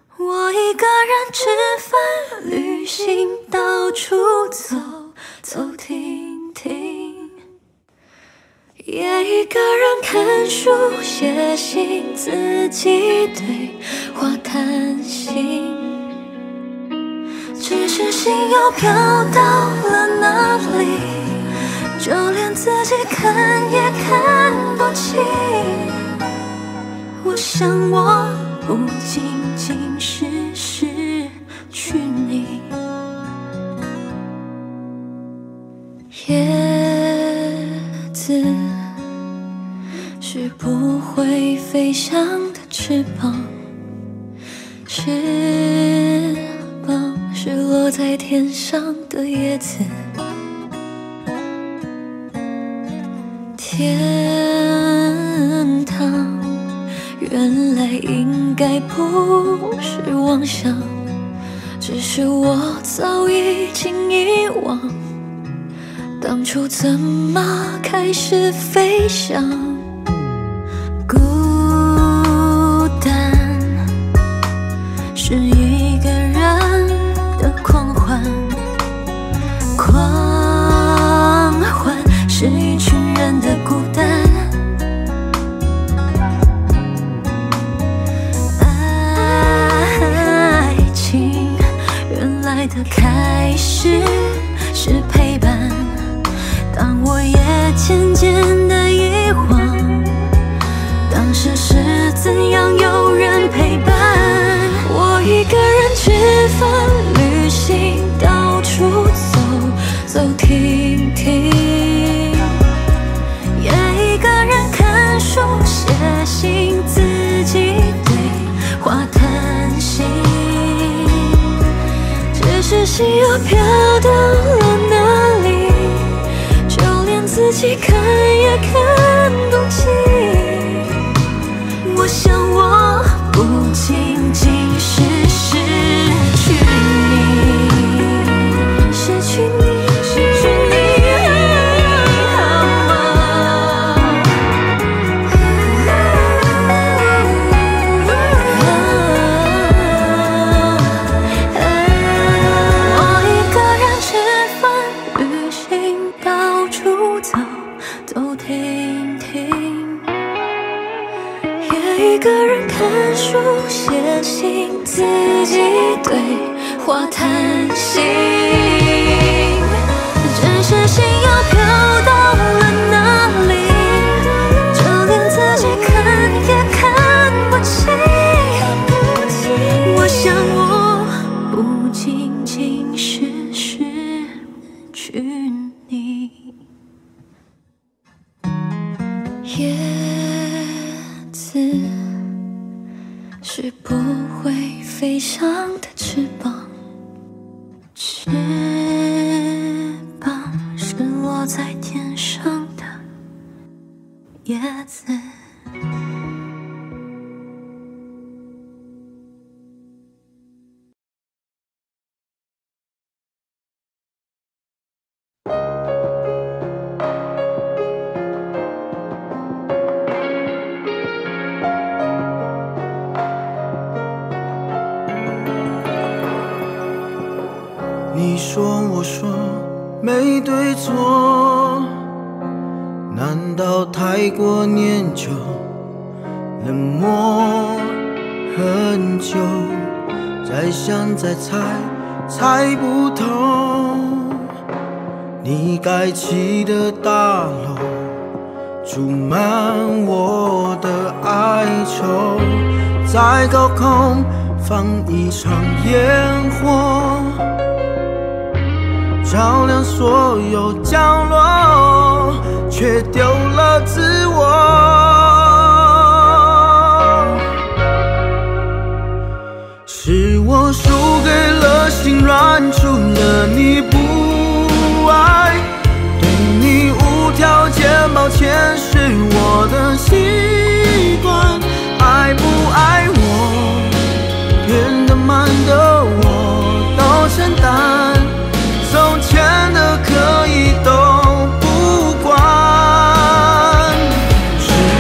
我一个人吃饭、旅行，到处走走停停，也一个人看书、写信，自己对话谈心。只是心又飘到了哪里，就连自己看也看不清。我想我不仅仅是失去你，叶子是不会飞翔的翅膀，翅膀是落在天上的叶子。天堂原来应该不是妄想，只是我早已经遗忘，当初怎么开始飞翔。孤单是一个人的狂欢，狂欢是一群人的孤单。爱情原来的开始是陪伴，但我也渐渐的遗忘，当时是怎样有人陪伴。我一个人吃饭、旅行，到处走走停停，也一个人看书、写信，自己对话谈心。只是心又飘到了哪里，就连自己看也看不清。我想我不仅仅是失去你，失去你，失去你，好吗？我一个人吃饭、旅行，到处走走停停，也一个人看书、写信，自己对话谈心。只是心又飘到了哪里，就连自己看也看不清。我想我不仅仅是失去你，叶子是不会飞翔的翅膀，翅膀是落在天上的叶子。 你说我说没对错，难道太过念旧，冷漠很久，再想再猜猜不透。你盖起的大楼住满我的哀愁，在高空放一场烟火，照亮所有角落，却丢了自我。是我输给了心软，除了你不爱，对你无条件抱歉是我的习惯。爱不爱我，变得慢的我都承担，从前的可以都不管。是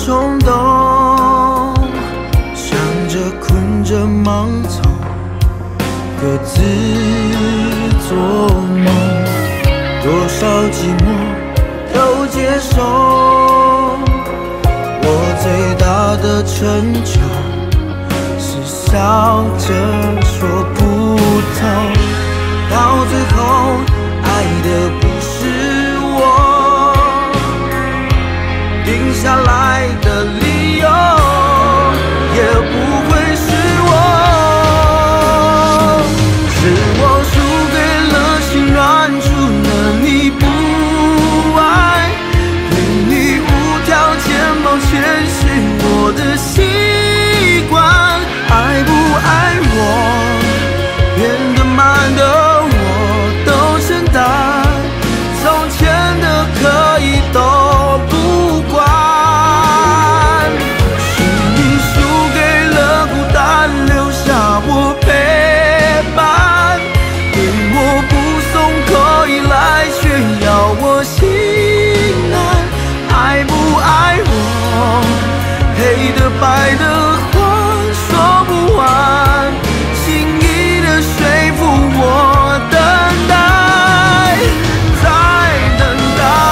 冲动，想着困着盲从，各自做梦，多少寂寞都接受。我最大的成就是笑着说不痛，到最后爱的不是我，定下来的理由也不会是我。是我输给了心软，除了你不爱，对你无条件抱歉是我的习惯。爱不爱我，变得慢的我都承担，从前的可以都不管。是你输给了孤单，留下我陪伴，对我不松口依赖，却要我心安。爱不爱我，黑的白的话说不完，轻易的说服我等待，再等待。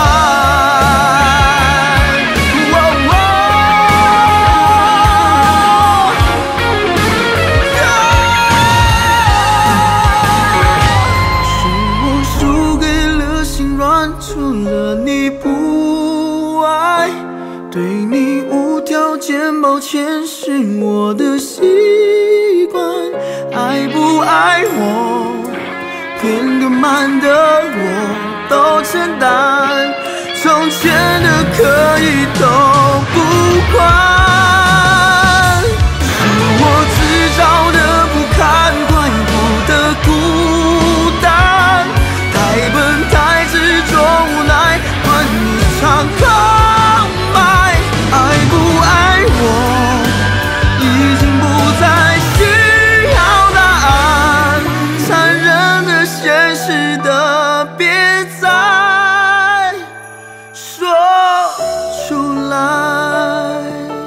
是我输给了心软，除了你不爱，对你无条件抱歉是我的习惯。爱不爱我，变得慢的我都承担，从前的可以都不管。是我自找的不堪，怪我的孤单，太笨太执着无奈，换一场空白。爱不爱我，已经不再需要答案，残忍的现实的别再说出来。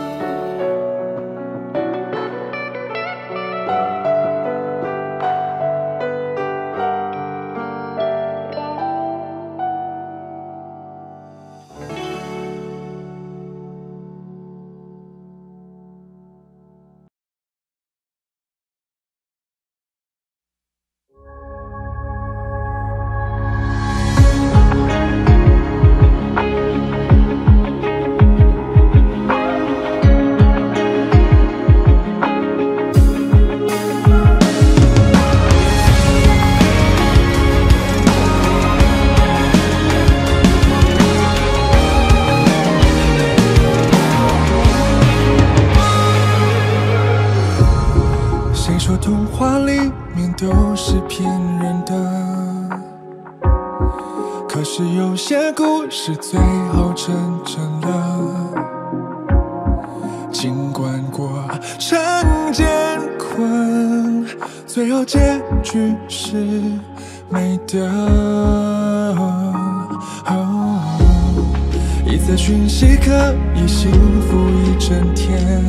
谁说童话里面都是骗人的？可是有些故事最后成真了。尽管过程艰困，最后结局是美的。一则讯息可以幸福一整天，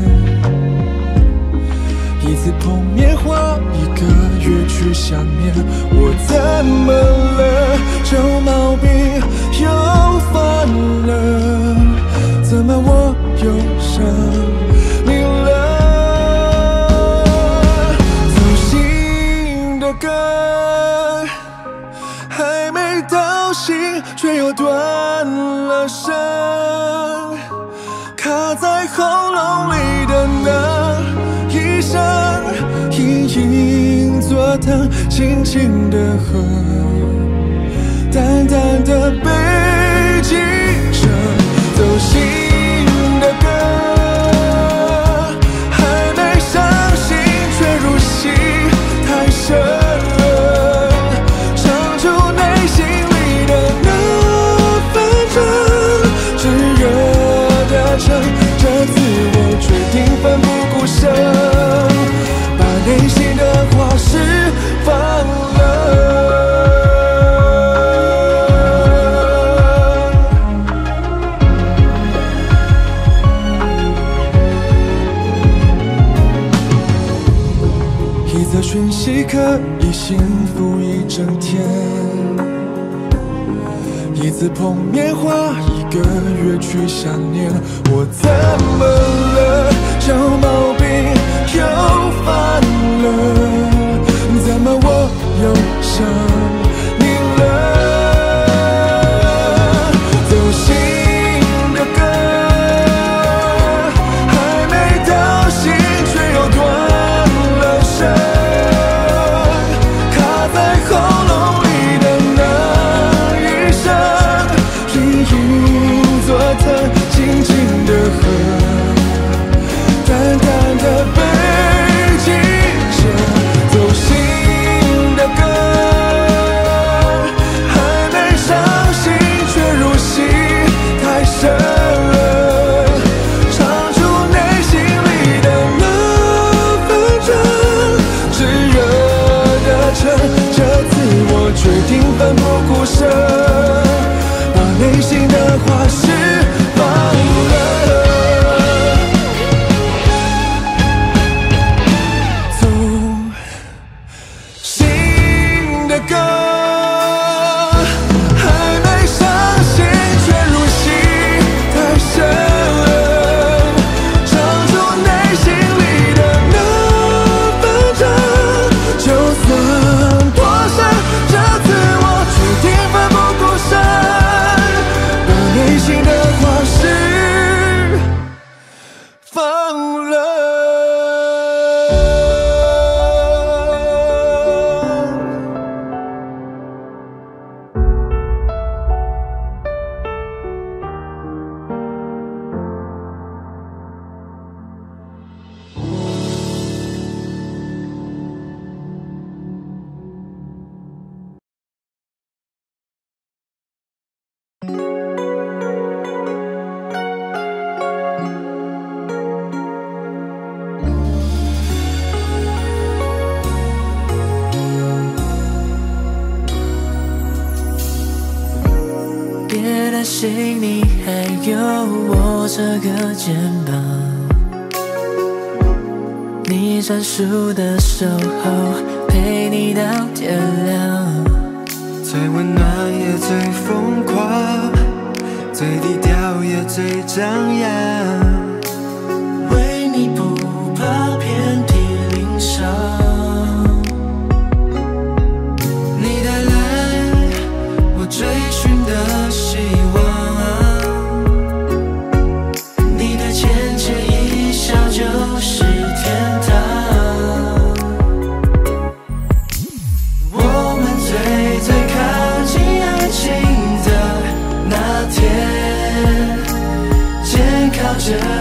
一次碰面花一个月去想念。我怎么了？旧毛病又犯了，怎么我又生病了？走心的歌还没到心，却又断了声，卡在喉咙里的那一声，隐隐作疼，轻轻的哼，淡淡的被记着。走心的歌还没伤心，却入戏太深了，唱出内心里的那份真，炙热的撑着自我，决定奋不顾身，把内心的话释放了。 讯息可以幸福一整天，一次碰面花1个月去想念。我怎么了？小毛病又犯了，怎么我又想你了？走心的歌还没到心，却又断了声，卡在喉咙里的那一声，隐隐作疼，静静的恨，淡淡的背景声。走心的歌还没伤心，却入戏太深，唱出内心里的那纷争，炙热的城。这次我决定奋不顾身，把内心的话释放了。走心的歌还没伤心，却入戏太深，唱出内心里的那纷争。就算多深，这次我决定奋不顾身，把内心的话释放了。 别担心，你还有我这个肩膀，你专属的守候，陪你到天亮。 最温暖也最疯狂，最低调也最张扬， 为你不怕遍体鳞伤，你带来我追寻的希望，你的浅浅一笑就是天堂。我们最靠近爱情的那天，肩靠着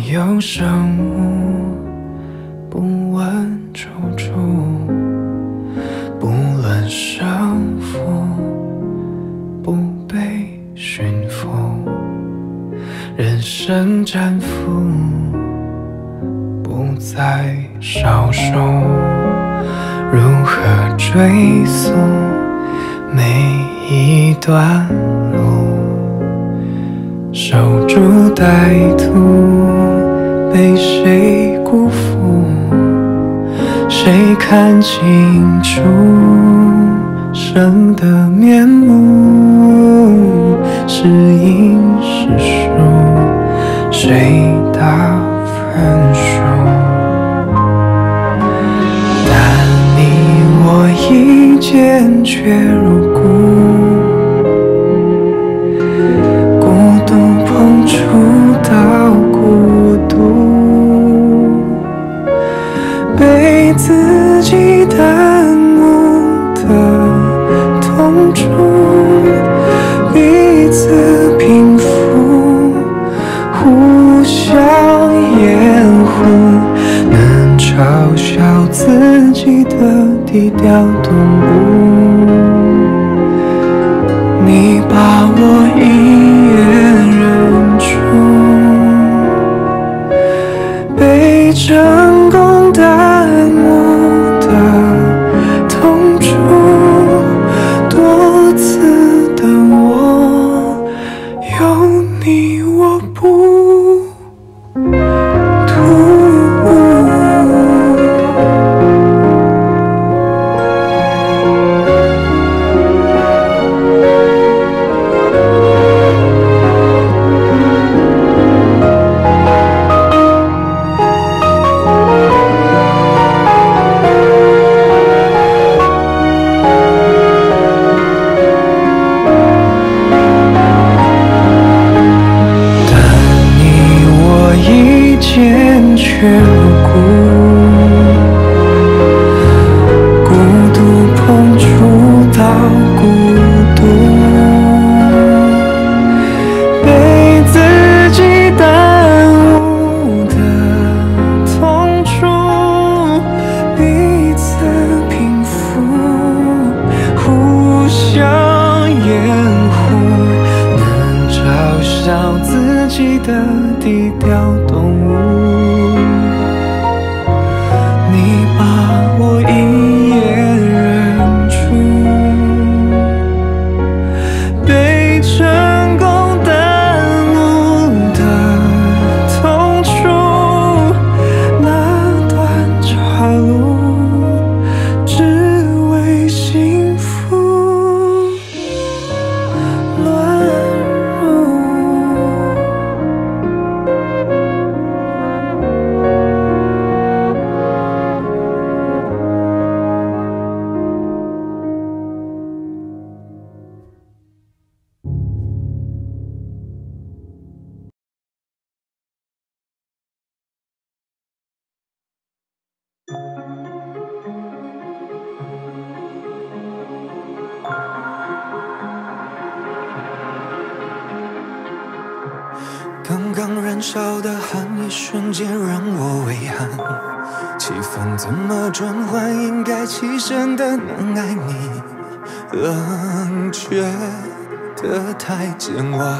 有生物，不问出处，不论胜负，不被驯服，人生战俘，不再少数。如何追溯每一段路？守株待兔，被谁辜负？谁看清楚生的面目？是赢是输，谁打分数？但你我一见却如故，孤独碰触到孤独，被自己耽误的痛楚，彼此平复，互相掩护，能嘲笑自己的低调动物。你把我一眼认出，被成功耽误的痛楚，多次的我有你我不图。却如故，孤独碰触到孤独，被自己耽误的痛楚，彼此平复，互相掩护，能嘲笑自己的低调动物。我一眼认出，被成功耽误的痛楚，那段岔路只为幸福乱入。 刚刚燃烧的汗，一瞬间让我微汗。气氛怎么转换？应该起身的能爱你，冷却的太见外。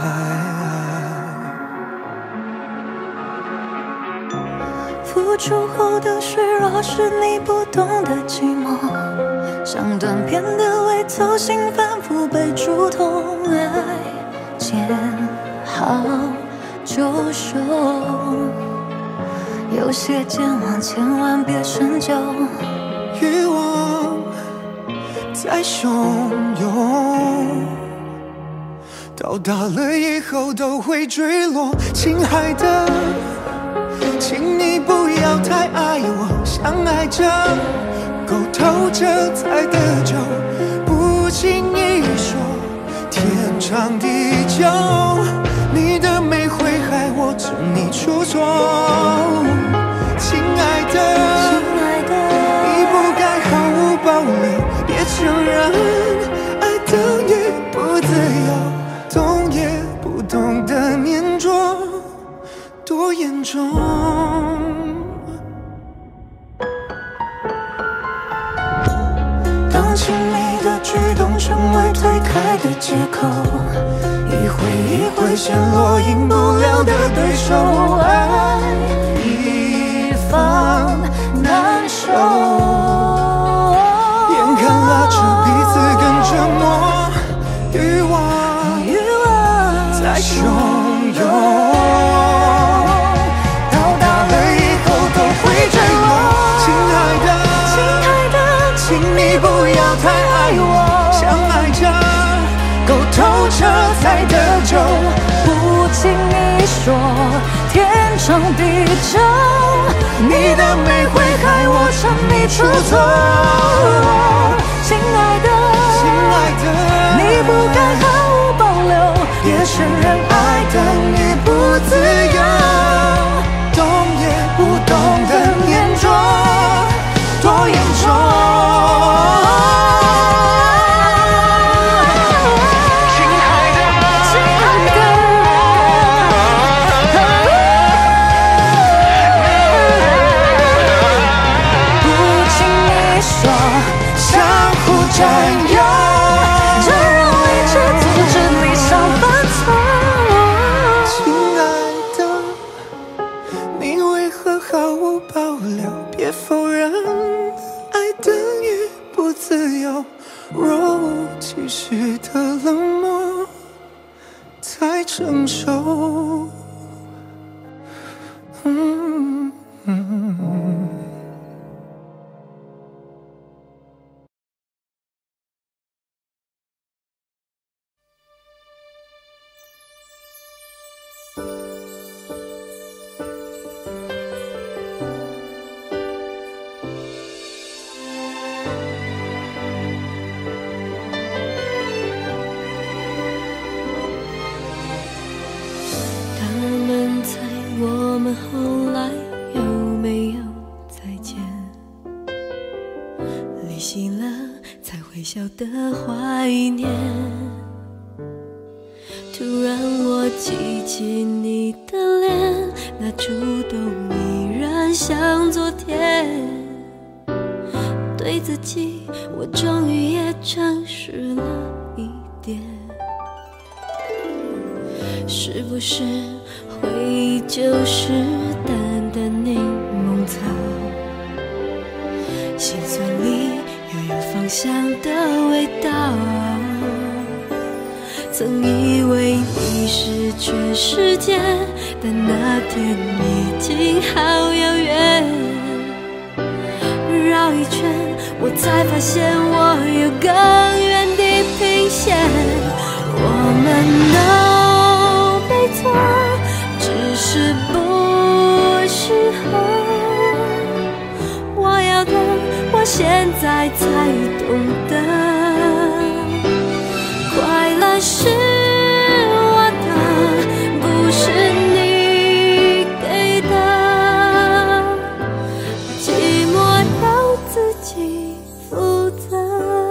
付出后的虚弱，是你不懂的寂寞，像断片的胃，走心反复被触痛，爱见好就收，有些健忘千万别深究。 欲望在汹涌，到达了以后都会坠落。亲爱的，请你不要太爱我，像爱着够透彻才得救，不轻易说天长地久。你的美会害我执迷出错，亲爱的，你不该毫无保留，别承认爱等于不自由，懂也不懂得粘着，多眼中。当亲密的举动成为推开的借口，一回一回陷落赢不了的对手，爱一方难受，眼看拉扯彼此更折磨，欲望在汹涌，到达了以后都会坠落。亲爱的，请你不要太爱我，相爱着够透彻才得救， 不经意说天长地久， 你的美会害我沉迷出走。 亲爱的，你不该毫无保留， 也承认爱等于不自由，懂也不懂的黏着多严重。占有， 这容易却阻止理想犯错。 亲爱的，你为何毫无保留？别否认，爱等于不自由。若无其事的冷漠，才成熟。 我们后来有没有再见？离席了才会晓得怀念。突然我记起你的脸，那触动依然像昨天。对自己，我终于也诚实了一点。是不是回忆就是淡淡柠檬草，心酸里又有芳香的味道。曾以为你是全世界，但那天已经好遥远。绕一圈，我才发现我有更远的平线。我们都没错，只是不适合。我要的，我现在才懂得，快乐是我的，不是你给的，寂寞要自己负责。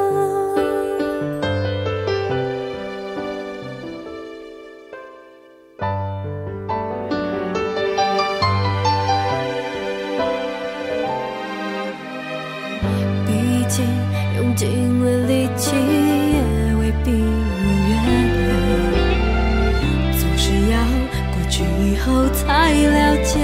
毕竟用尽了力气也未必如愿，总是要过去以后才了解。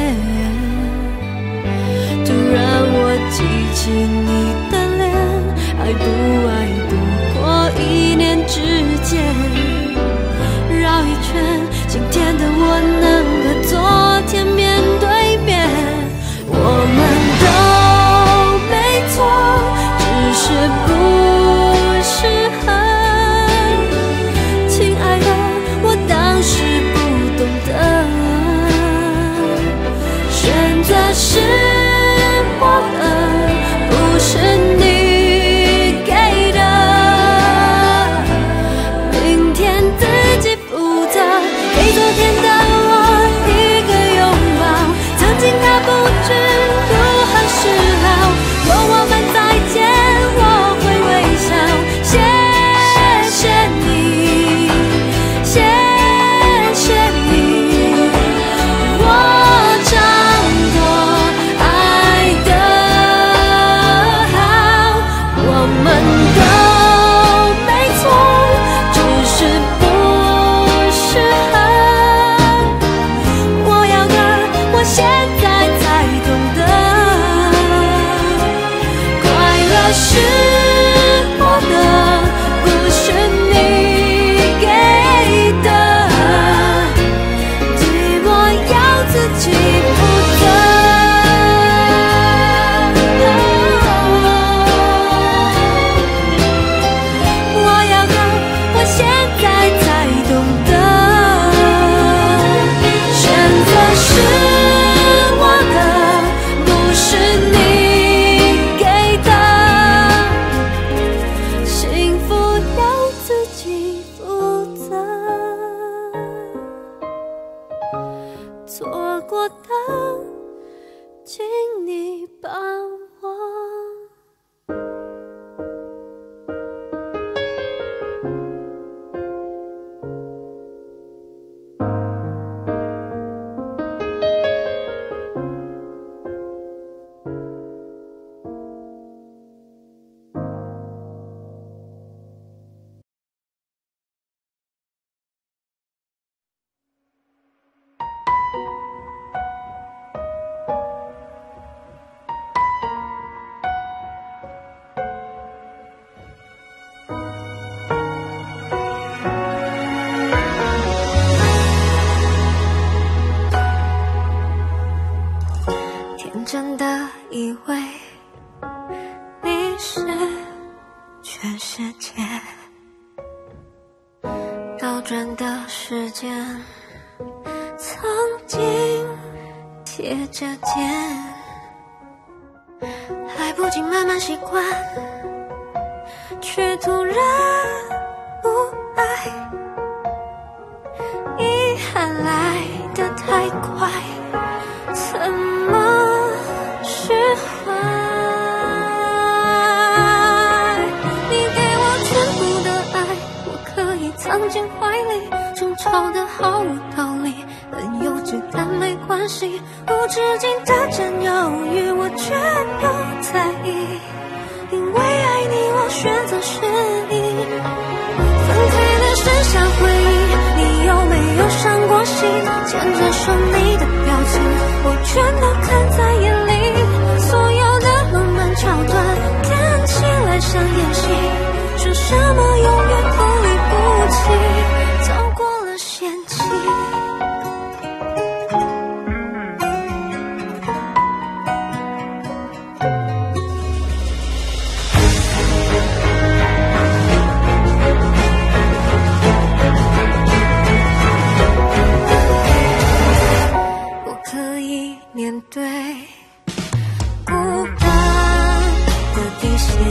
突然我记起你的脸，爱不爱不过一念之间。绕一圈，今天的我能和昨天面对面。我们都没错，只是不适合。亲爱的，我当时不懂得，选择是我的，不是你给的。明天自己负责，给昨天的我一个拥抱。曾经它不知如何是好，有我们再见，我会微笑。谢谢你，谢谢你，我过的，请你帮我。 真的以为你是全世界，倒转的时间曾经贴着肩，来不及慢慢习惯，却突然不爱，遗憾来得太快，怎么释怀？你给我全部的爱，我可以藏进怀里，争吵的毫无道理，很幼稚但没关系，无止境的占有欲我全都在意，因为爱你我选择适应，分开了剩下回忆，你有没有伤过心？牵着手你的表情我全都看在眼里，所有的浪漫桥段看起来像演戏，说什么永远不离不弃，走过了嫌弃。面对孤单的底线，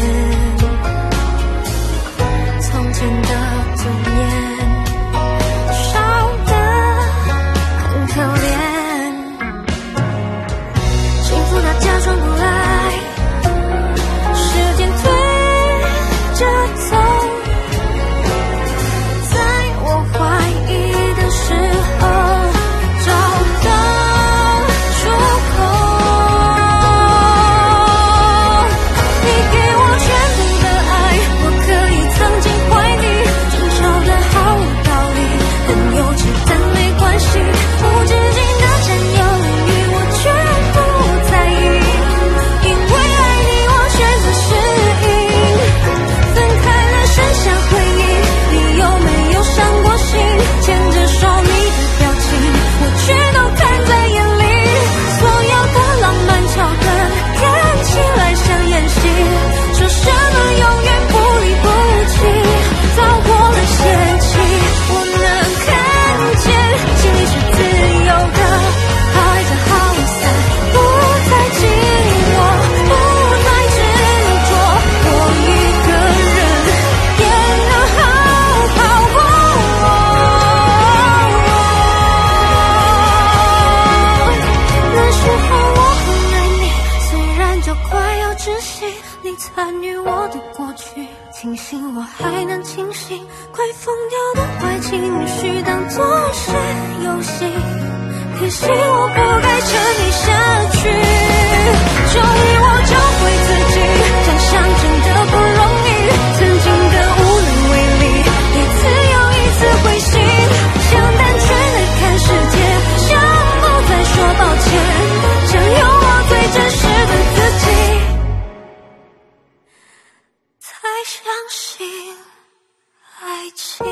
从前的尊严少得很可怜，幸福它假装不来，时间推着走，在我怀疑的时候找到参与我的过去，庆幸我还能清醒，快疯掉的坏情绪当作是游戏，可惜我不该沉溺下去，终于我找回自己，想象真的不容易，曾经的无能为力，一次又一次灰心，想单纯的看世界，想不再说抱歉，想用我最真实的自己才相信爱情。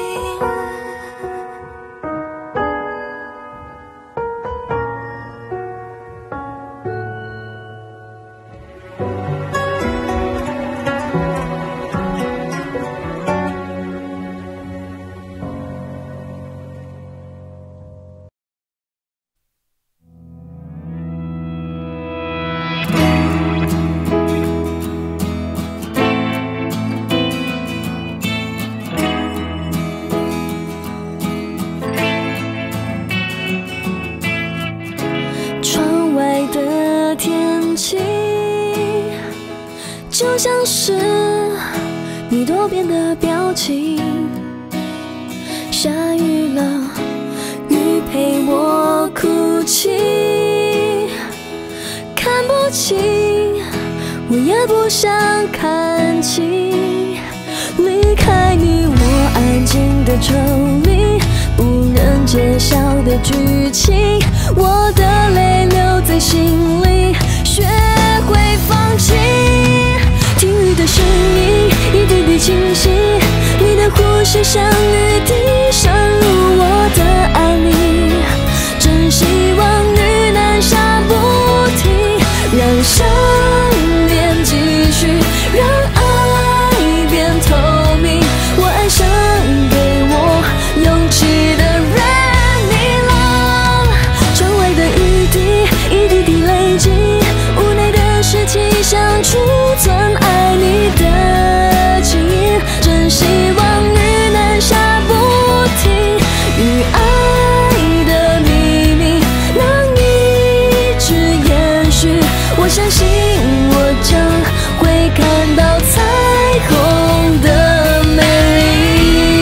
就像是你多变的表情。下雨了，雨陪我哭泣，看不清，我也不想看清。离开你，我安静的抽离，不忍揭晓的剧情，我的泪留在心里，学会放弃。听雨的声音，一滴滴清晰，你的呼吸像雨滴渗入我的爱里，真希望雨能下不停，让想念继续，让爱变透明。我爱上给我勇气的人，你了。窗外的雨滴一滴滴累积，无奈的事情想储存爱你的记忆，真希望雨能下不停，与爱的秘密能一直延续。我相信我将会看到彩虹的美丽。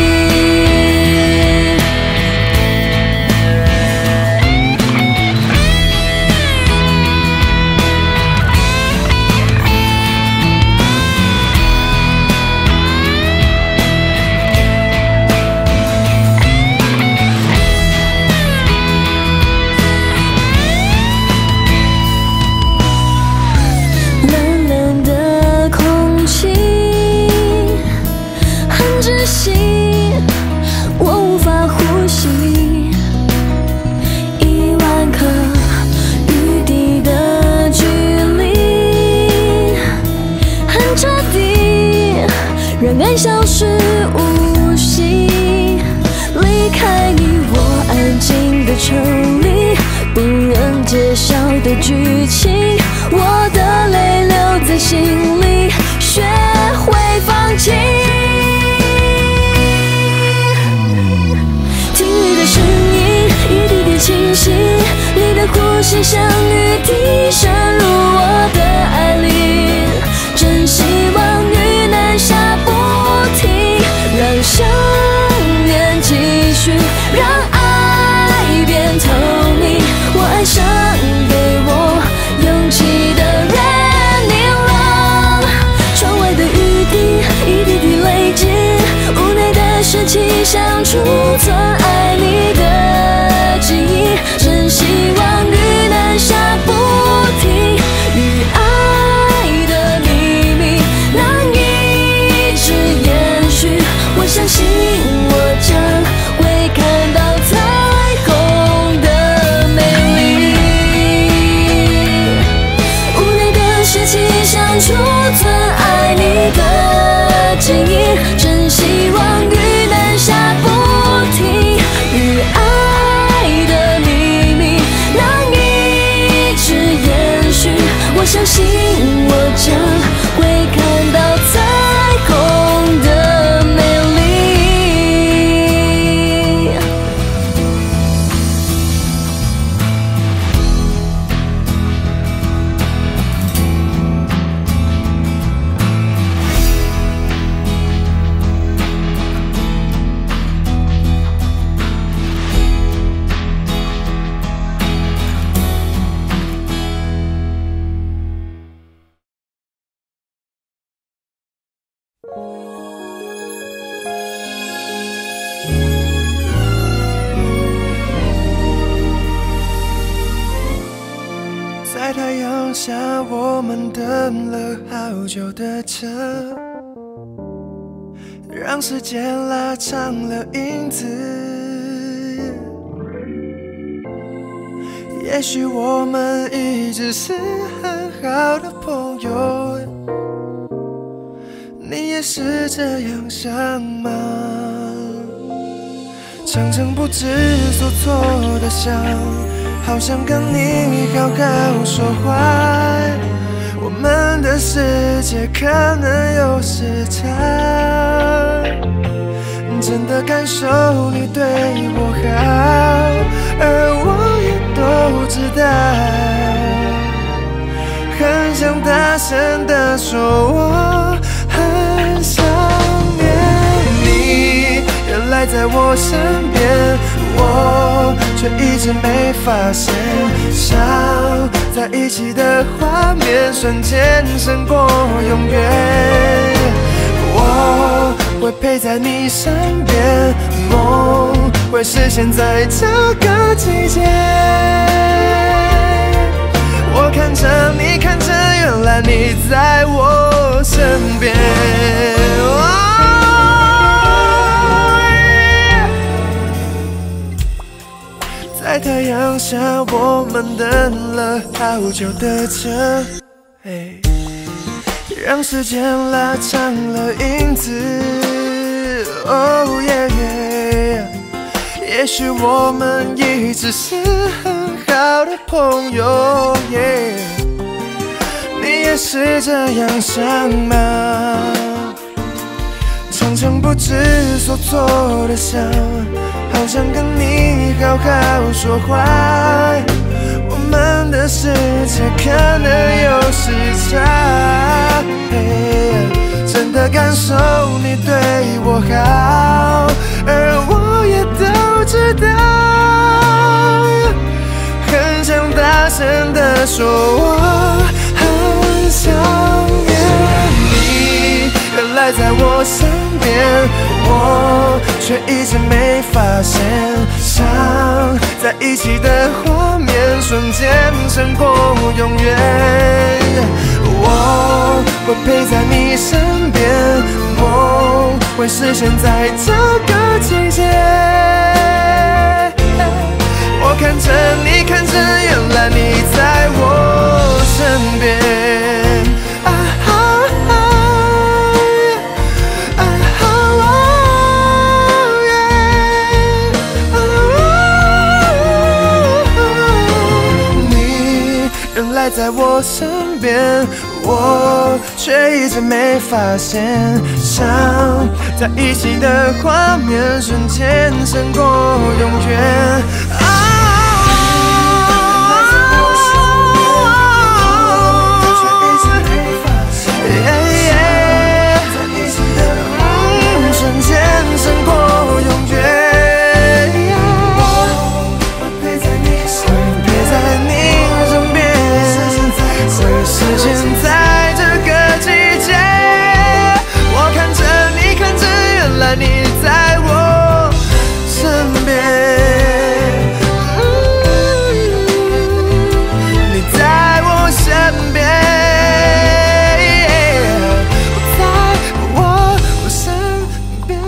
冷冷的空气很窒息，我无法呼吸。10000颗雨滴的距离很彻底，让爱消失无息。离开你，我安静的抽离，不忍揭晓的剧情，我的泪留在心里，学会放弃。听雨的声音，一滴滴清晰，你的呼吸像雨滴渗入我的爱里，真希望雨能下不停，让想念继续，让爱变透明。我爱上给我勇气的人，你了。窗外的雨滴一滴滴累积，无奈的事情想储存爱你的记忆，真希望雨能下不停，与爱的秘密能一直延续。我相信我将会看到彩虹的美丽，无奈的事情想储存爱你的记忆，真希望雨能下不停，与爱的秘密能一直延续。我相信我将会看到彩虹的美丽。 在太阳下，我们等了好久的车，让时间拉长了影子。也许我们一直是很好的朋友，你也是这样想吗？常常不知所措的想，好想跟你好好说话，我们的世界可能有时差，真的感受你对我好，而我也都知道，很想大声地说我我身边，我却一直没发现，想在一起的画面瞬间胜过永远。我会陪在你身边，梦会实现在这个季节。我看着你，看着原来你在我身边。在太阳下，我们等了好久的车，让时间拉长了影子。Oh yeah， 也许我们一直是很好的朋友。你也是这样想吗？常常不知所措的想，好想跟你好好说话，我们的世界可能有时差。真的感受你对我好，而我也都知道，很想大声地说我很想念你，原来在我身边，我却一直没发现，想在一起的画面瞬间胜过永远。我会陪在你身边，梦会实现在这个季节。我看着你，看着原来你在我身边。原来在我身边，我却一直没发现，想在一起的画面瞬间胜过永远。瞬间胜过永远。实现在这个季节，我看着你，看着原来你在我身边，你在我身边，在我身边。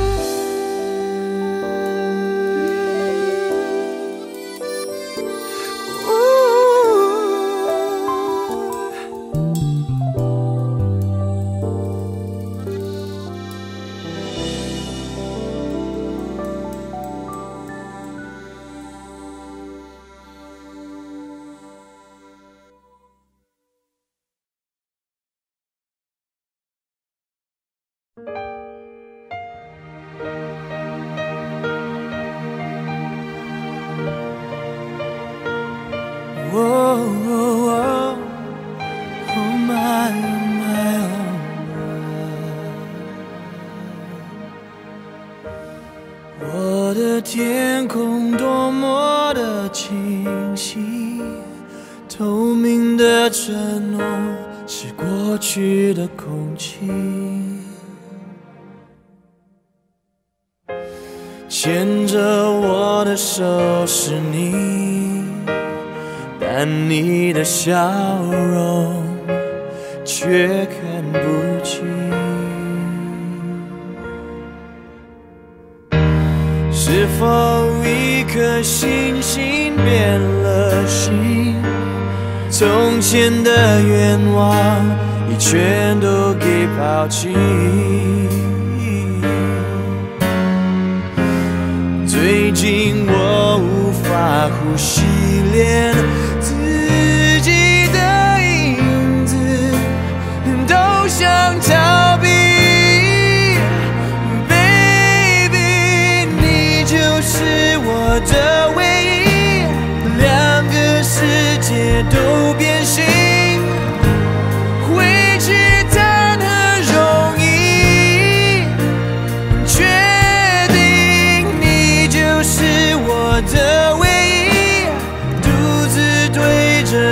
我的天空多么的清晰，透明的承诺是过去的空气，牵着我的手是你，但你的笑容却看不清。是否一颗星星变了心？从前的愿望已全都给抛弃。最近我无法呼吸，连自己的影子都想逃避。Baby， 你就是我的唯一，两个世界都变形，回去谈何容易？确定你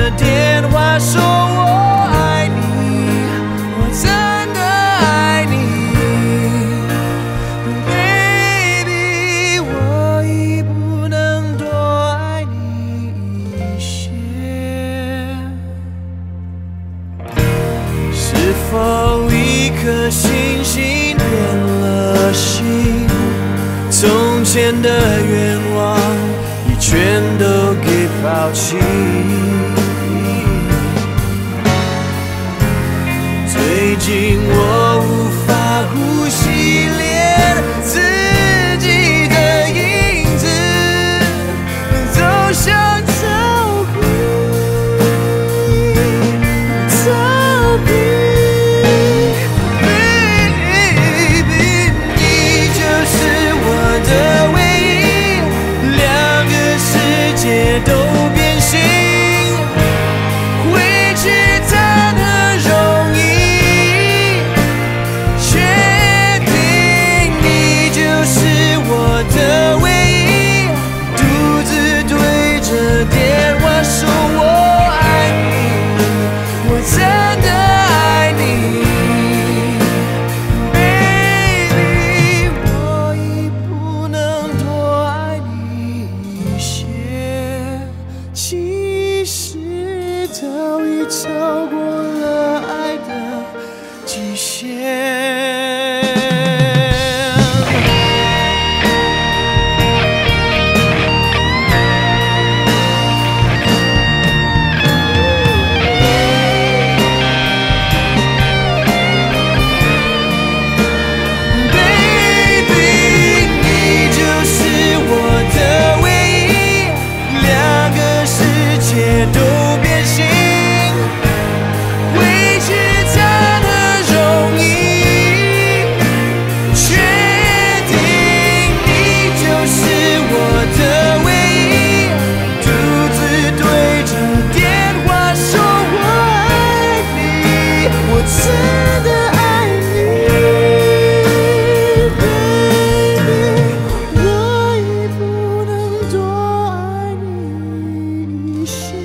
着电话说我爱你，我真的爱你 Baby， 我已不能多爱你一些。是否一颗星星变了心？从前的愿望已全都给抛弃。最近我无法呼吸，连自己的影子都想逃避，逃避。Baby， 你就是我的唯一，两个世界都变形，回去谈何容易？确定你就是我的唯一，独自对着电话说我爱你，我真的爱你。Baby， 我已不能多爱你一些，其实早已超过了爱的极限。Baby， 你就是我的唯一，两个世界都变形，回去谈何容易？确定你就是我的唯一，独自对着电话说我爱你，我真的爱你。Baby， 我已不能多爱你一些。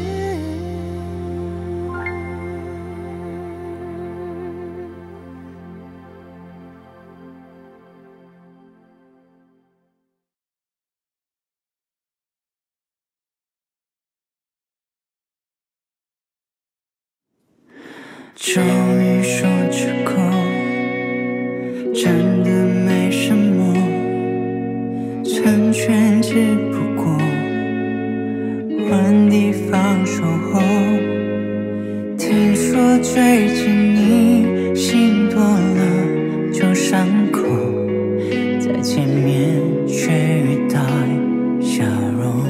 终于说出口，真的没什么，成全只不过换地方守候。听说最近你心多了旧伤口，在见面却欲带笑容。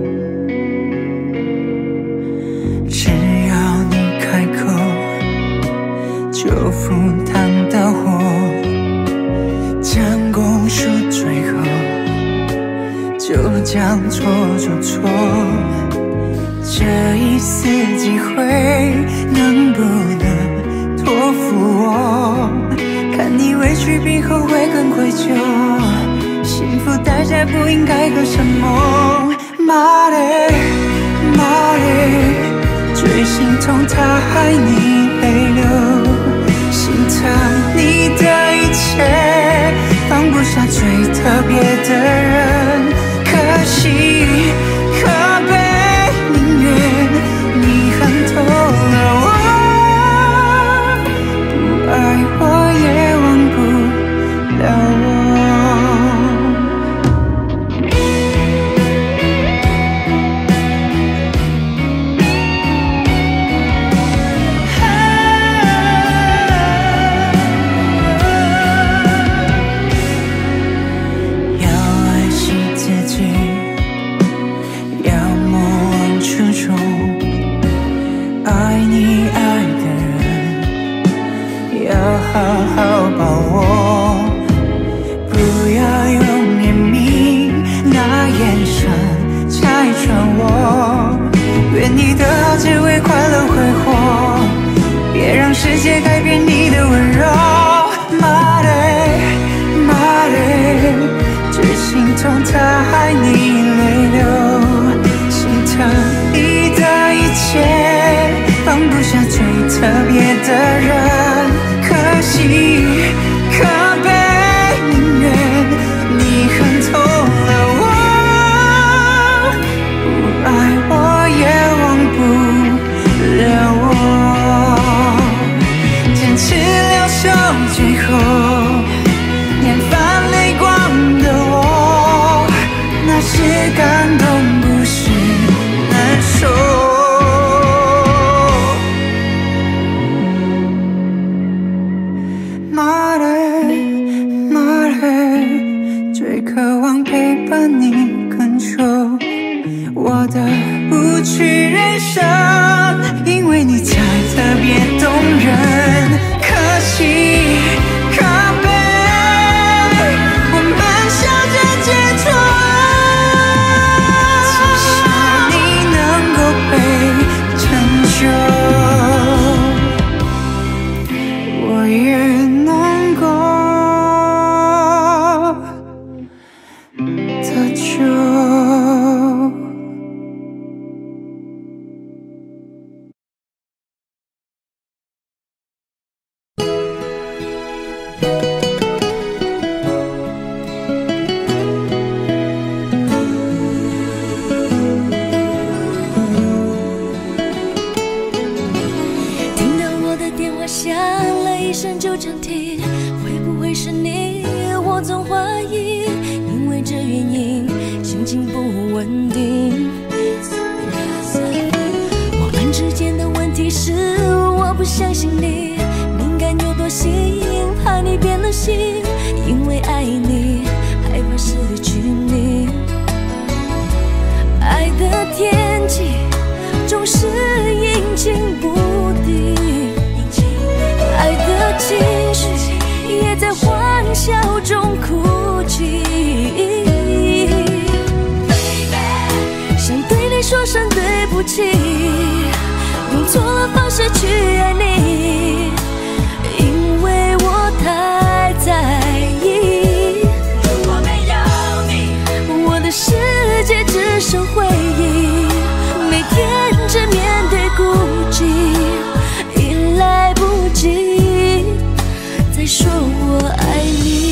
只要你开口，就赴汤蹈火，将功赎罪后，就将错就错。这一次机会，能不能托付我？看你委屈并后悔更愧疚，幸福代价不应该和什么？Money Money， 最心痛他害你泪流，心疼你的一切，放不下最特别的人，可惜可悲，宁愿你恨透了我，不爱我也忘不了我。好好把握，不要用怜悯那眼神拆穿我。愿你的好只为快乐挥霍，别让世界改变你的温柔。Money Money， 最心痛他害你泪流，心疼你的一切。 特别的人，可惜可悲宁愿你恨透了我，不爱我也忘不了我，坚持留守最后，眼泛泪光的我，那是感动不是难受。最渴望陪伴你更久，我的无趣人生，因为你才特别动人。可惜可悲，我们笑着解脱，只想你能够被成就，我也能够得救。 听到我的电话响了一声就暂停，会不会是你？我总怀疑，因为这原因心情不稳定。我们之间的问题是我不相信你，敏感又多心，怕你变了心，因为爱你害怕失去你。爱的天气总是阴晴不定，爱的情绪也在欢笑中哭泣。想对你说声对不起，用错了方式去爱你，因为我太在意。如果没有你，我的世界只剩回忆，每天只面对孤寂，已来不及再说我爱你。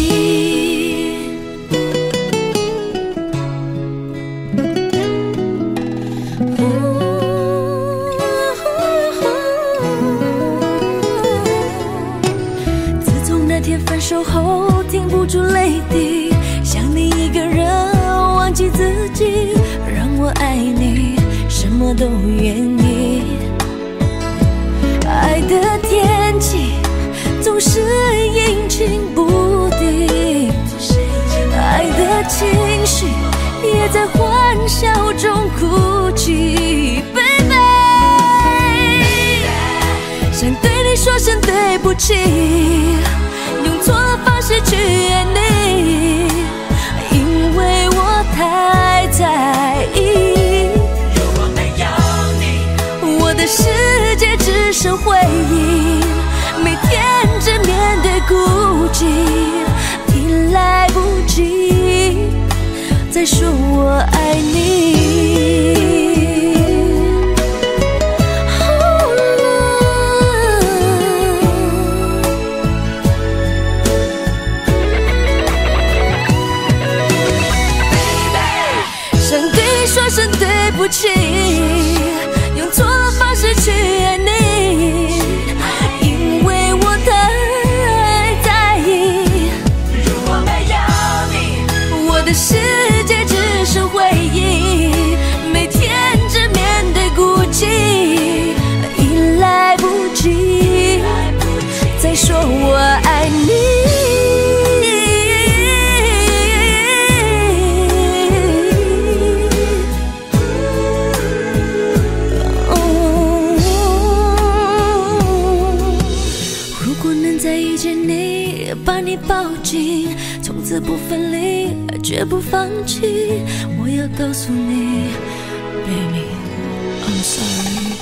自从那天分手后，停不住泪滴，想你一个人，忘记自己，让我爱你，什么都愿意。爱的天气总是阴晴不定，爱的情绪也在欢笑中哭泣。Baby， 想对你说声对不起，用错了方式去爱你，因为我太在意。如果没有你，我的世界只剩回忆，每天只面对孤寂，已来不及再说我爱你。想对你说声对不起，用错了方式去爱你，因为我太在意。如果没有你，我的世界只剩回忆，每天只面对孤寂，已来不及再说我爱你。把你抱紧，从此不分离，绝不放弃。我要告诉你 ，Baby， I'm sorry。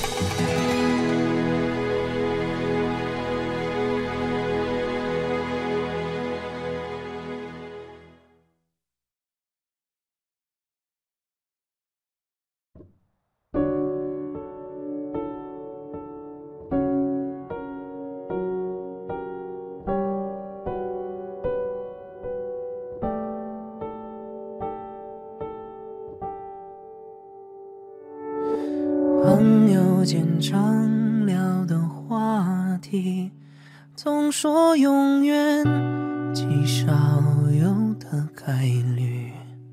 多间常聊的话题，总说永远极少有的概率。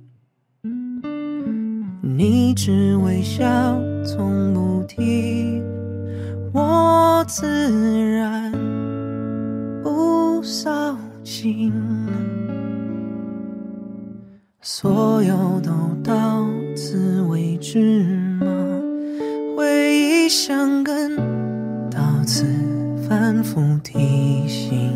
你只微笑从不提，我自然不扫兴，所有都到此为止吗？回忆像根到此反复提醒，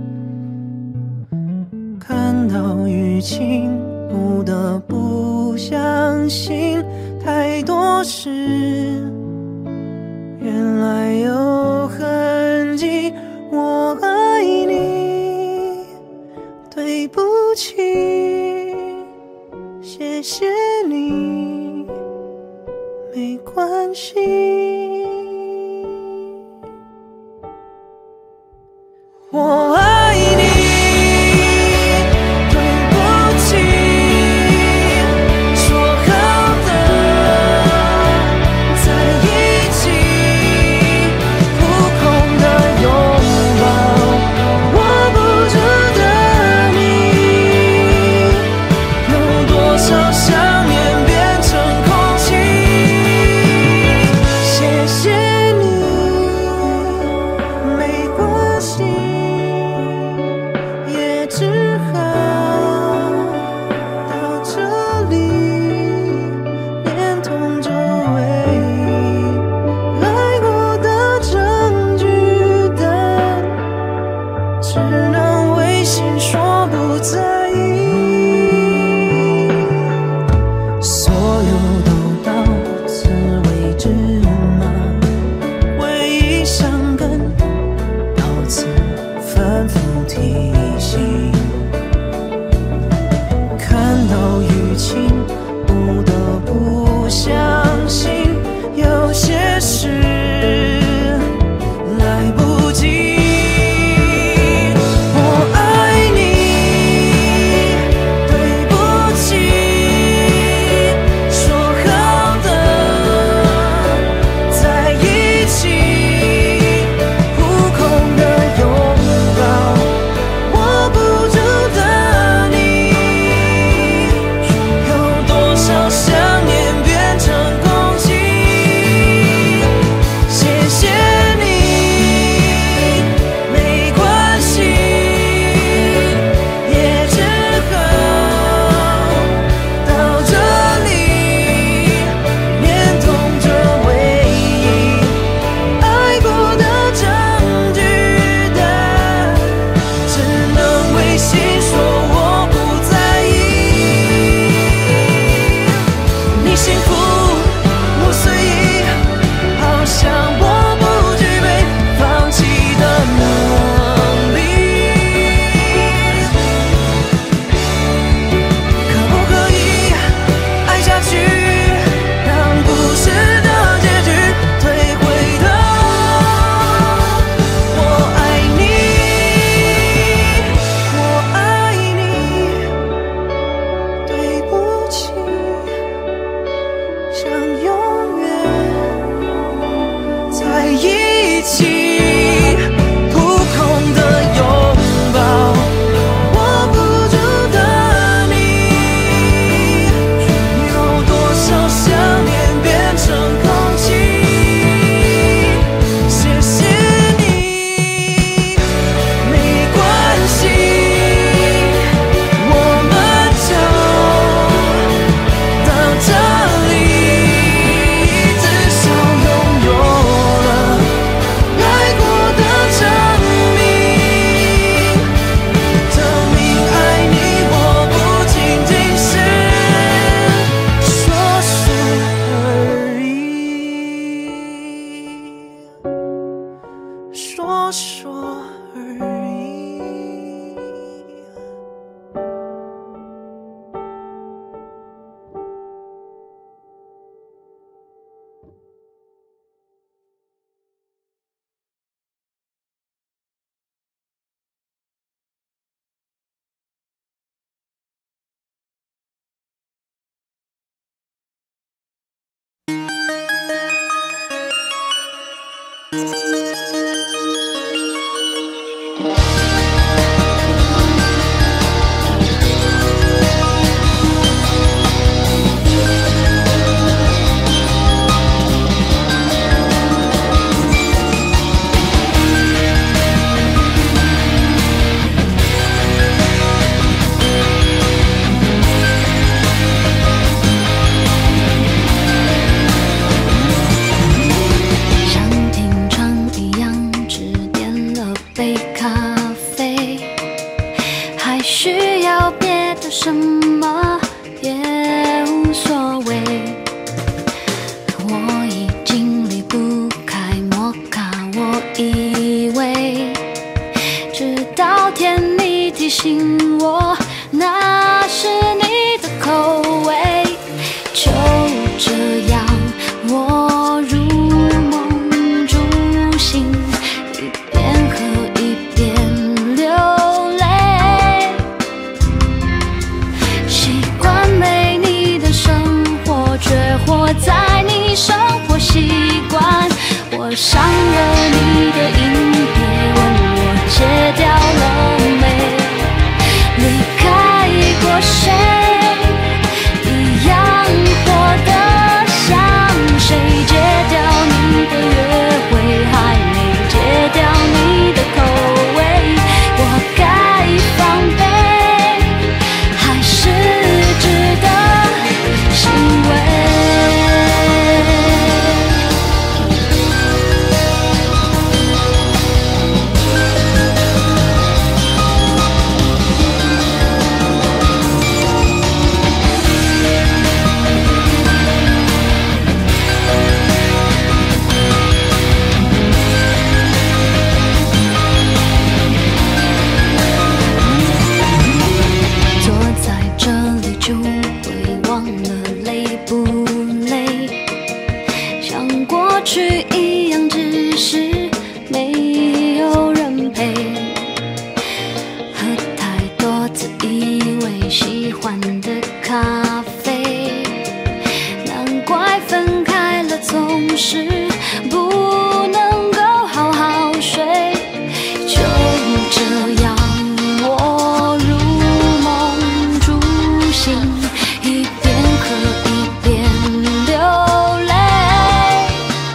看到雨晴不得不相信，太多事原来有痕迹。我爱你，对不起，谢谢你，没关系。我爱你，对不起，说好的在一起，扑空的拥抱，握不住的你，有多少想念变成空气。谢谢你，没关系，也只好到这里，连同这唯一爱过的证据，但只能微信说不在意。所有都到此为止吗？回忆像根到此反复提醒，看到雨晴不得不相信，有些事来不及。我爱你，对不起，说好的在一起，扑空的拥抱，握不住的你，有多少想念变成空气。谢谢你，没关系，也只好到这里，连同这唯一爱过的证据，但只能微信说我不在意。你幸福，我随意，好像我不具备放弃的能力。可不可以爱下去，让故事的结局退回头？我爱你，我爱你，对不起，想永远在一起。扑空的拥抱，握不住的你，有多少想念变成空气。谢谢你，没关系，我们就到这里，至少拥有了爱过的证明，证明爱你我不仅仅是说说而已，说说而已。 什么也无所谓，我已经离不开摩卡，我以为直到天你提醒我那是你的口味，就这样我入梦初醒，一边喝一边流泪，习惯没你的生活，却活在你生活习惯。我伤了你的音，别问我戒掉了没，离开过谁，一样活得像谁，戒掉你的约会，还没戒掉你的口味，我该防备，还是值得欣慰。坐在这里就会忘了累不累，像过去一样，只是没有人陪。喝太多自以为喜欢的咖啡，难怪分开了总是不能够好好睡。就这样我入梦初醒，一边喝一边流泪，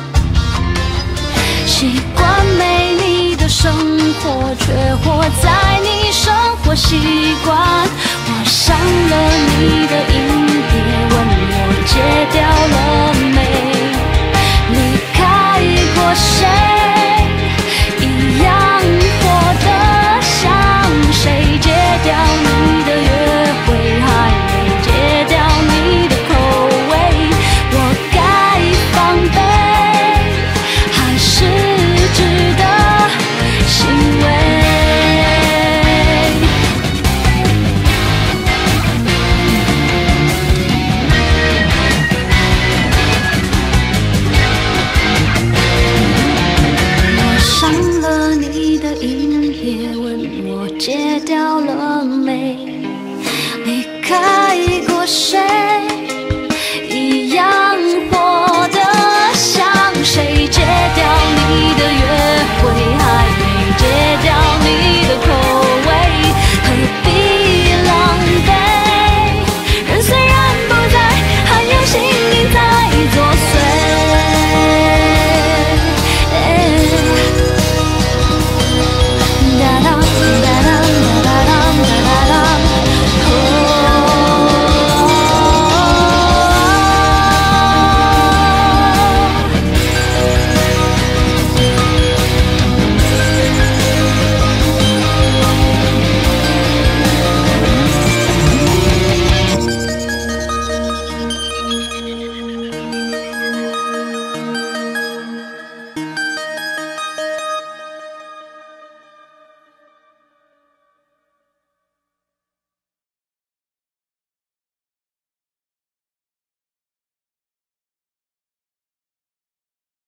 习惯没你的生活，却活在你生活习惯。我伤了你的音，别问我戒掉了没，离开过谁。